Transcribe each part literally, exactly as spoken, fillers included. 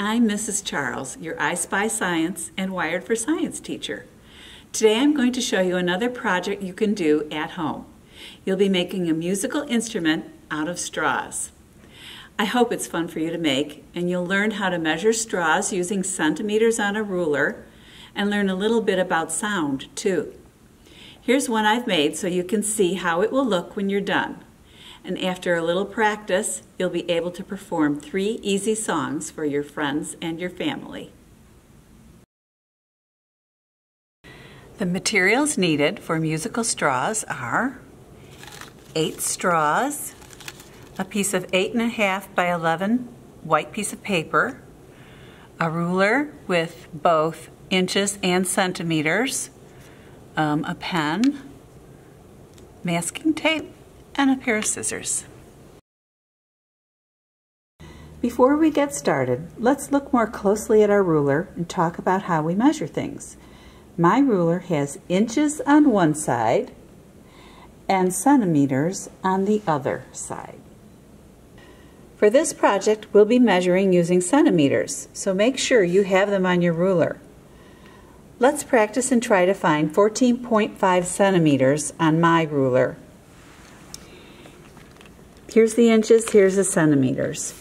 I'm Missus Charles, your I Spy Science and Wired for Science teacher. Today I'm going to show you another project you can do at home. You'll be making a musical instrument out of straws. I hope it's fun for you to make, and you'll learn how to measure straws using centimeters on a ruler and learn a little bit about sound too. Here's one I've made so you can see how it will look when you're done. And after a little practice, you'll be able to perform three easy songs for your friends and your family. The materials needed for musical straws are eight straws, a piece of eight and a half by eleven white piece of paper, a ruler with both inches and centimeters, um, a pen, masking tape, and a pair of scissors. Before we get started, let's look more closely at our ruler and talk about how we measure things. My ruler has inches on one side and centimeters on the other side. For this project, we'll be measuring using centimeters, so make sure you have them on your ruler. Let's practice and try to find fourteen point five centimeters on my ruler. Here's the inches, here's the centimeters.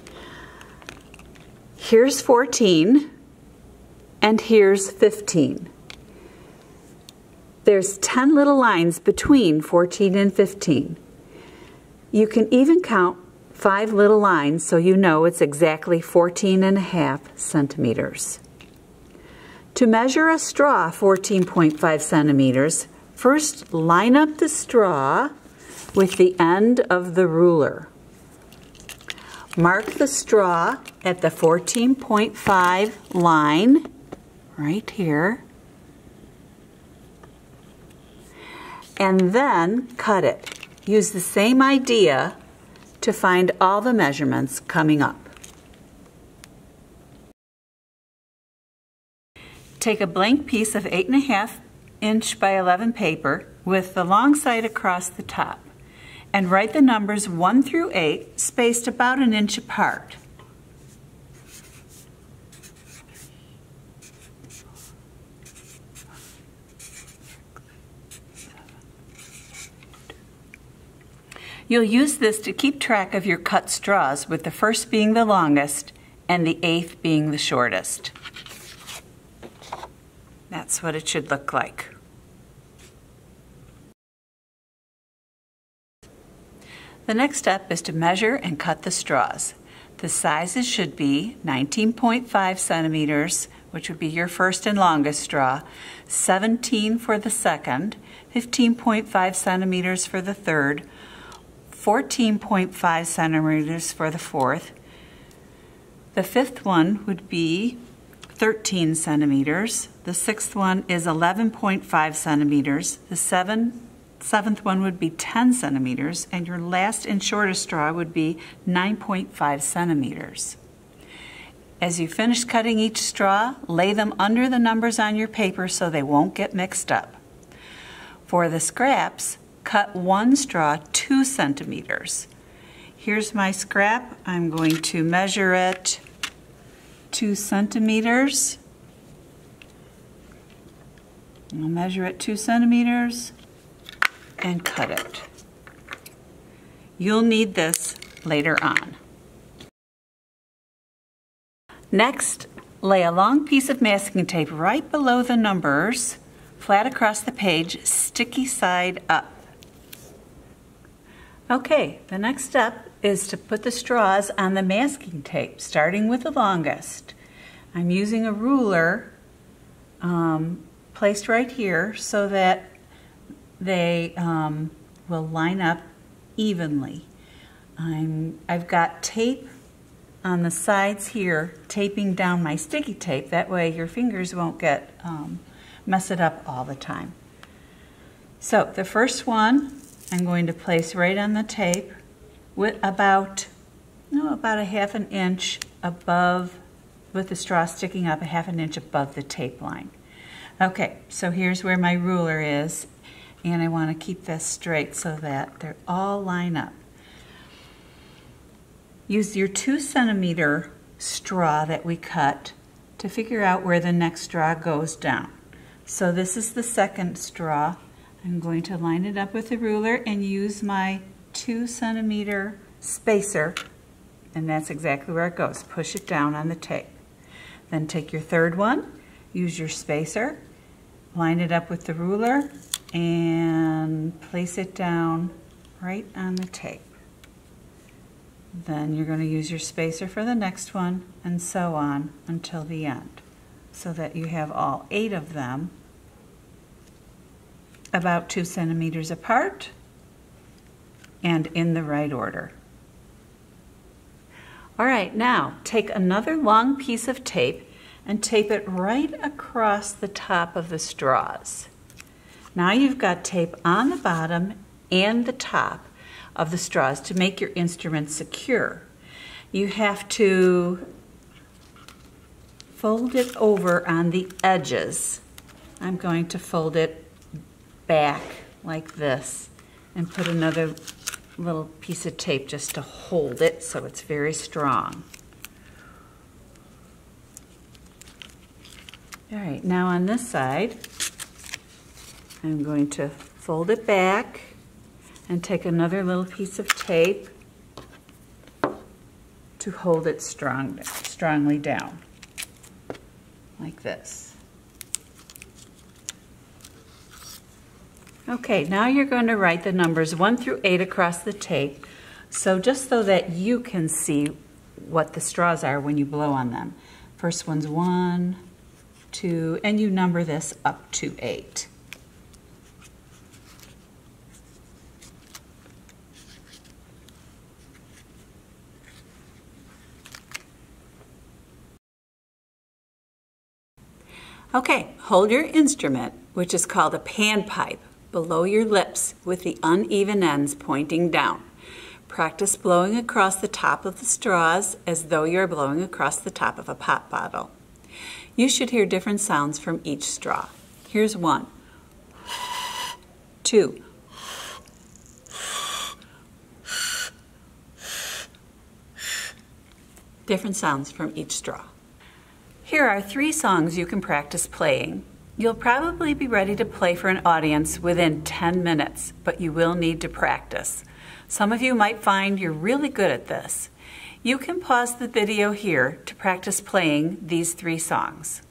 Here's fourteen, and here's fifteen. There's ten little lines between fourteen and fifteen. You can even count five little lines so you know it's exactly fourteen and a half centimeters. To measure a straw fourteen point five centimeters, first line up the straw with the end of the ruler. Mark the straw at the fourteen point five line right here, and then cut it. Use the same idea to find all the measurements coming up. Take a blank piece of eight and a half inch by eleven paper with the long side across the top, and write the numbers one through eight spaced about an inch apart. You'll use this to keep track of your cut straws, with the first being the longest and the eighth being the shortest. That's what it should look like. The next step is to measure and cut the straws. The sizes should be nineteen point five centimeters, which would be your first and longest straw, seventeen for the second, fifteen point five centimeters for the third, fourteen point five centimeters for the fourth. The fifth one would be thirteen centimeters. The sixth one is eleven point five centimeters. The seven Seventh one would be ten centimeters, and your last and shortest straw would be nine point five centimeters. As you finish cutting each straw, lay them under the numbers on your paper so they won't get mixed up. For the scraps, cut one straw two centimeters. Here's my scrap. I'm going to measure it two centimeters. I'll measure it two centimeters. And cut it. You'll need this later on. Next, lay a long piece of masking tape right below the numbers, flat across the page, sticky side up. Okay, the next step is to put the straws on the masking tape, starting with the longest. I'm using a ruler um, placed right here so that they um, will line up evenly. I'm, I've got tape on the sides here, taping down my sticky tape. That way your fingers won't get um, mess it up all the time. So the first one I'm going to place right on the tape with about, no, about a half an inch above, with the straw sticking up a half an inch above the tape line. Okay, so here's where my ruler is. And I want to keep this straight so that they all line up. Use your two centimeter straw that we cut to figure out where the next straw goes down. So this is the second straw. I'm going to line it up with the ruler and use my two centimeter spacer, and that's exactly where it goes. Push it down on the tape. Then take your third one, use your spacer, line it up with the ruler, and place it down right on the tape. Then you're going to use your spacer for the next one, and so on until the end, so that you have all eight of them about two centimeters apart and in the right order. All right, now take another long piece of tape and tape it right across the top of the straws. Now you've got tape on the bottom and the top of the straws to make your instrument secure. You have to fold it over on the edges. I'm going to fold it back like this and put another little piece of tape just to hold it so it's very strong. All right, now on this side, I'm going to fold it back and take another little piece of tape to hold it strong, strongly down, like this. Okay, now you're going to write the numbers one through eight across the tape, so just so that you can see what the straws are when you blow on them. First one's one, two, and you number this up to eight. Okay, hold your instrument, which is called a panpipe, below your lips with the uneven ends pointing down. Practice blowing across the top of the straws as though you're blowing across the top of a pop bottle. You should hear different sounds from each straw. Here's one, two, different sounds from each straw. Here are three songs you can practice playing. You'll probably be ready to play for an audience within ten minutes, but you will need to practice. Some of you might find you're really good at this. You can pause the video here to practice playing these three songs.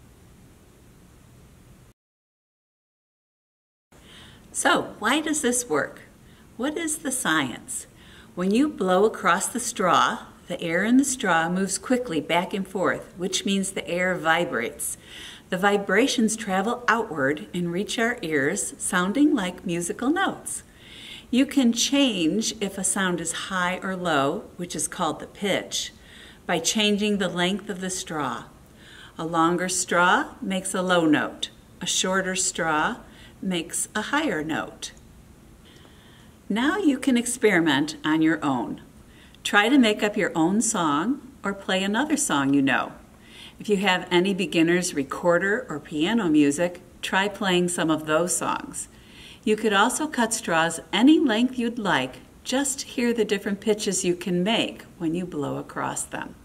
So, why does this work? What is the science? When you blow across the straw, the air in the straw moves quickly back and forth, which means the air vibrates. The vibrations travel outward and reach our ears, sounding like musical notes. You can change if a sound is high or low, which is called the pitch, by changing the length of the straw. A longer straw makes a low note. A shorter straw makes a higher note. Now you can experiment on your own. Try to make up your own song or play another song you know. If you have any beginner's recorder or piano music, try playing some of those songs. You could also cut straws any length you'd like, just to hear the different pitches you can make when you blow across them.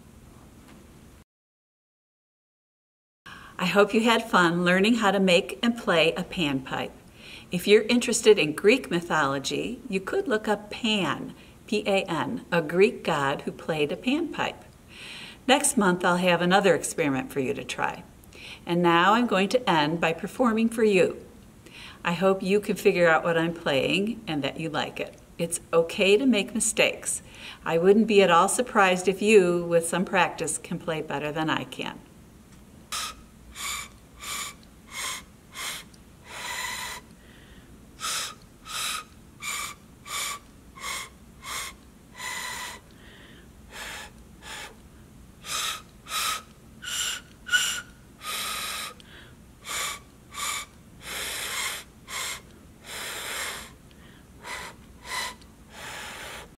I hope you had fun learning how to make and play a panpipe. If you're interested in Greek mythology, you could look up Pan, P A N, a Greek god who played a panpipe. Next month I'll have another experiment for you to try. And now I'm going to end by performing for you. I hope you can figure out what I'm playing and that you like it. It's okay to make mistakes. I wouldn't be at all surprised if you, with some practice, can play better than I can.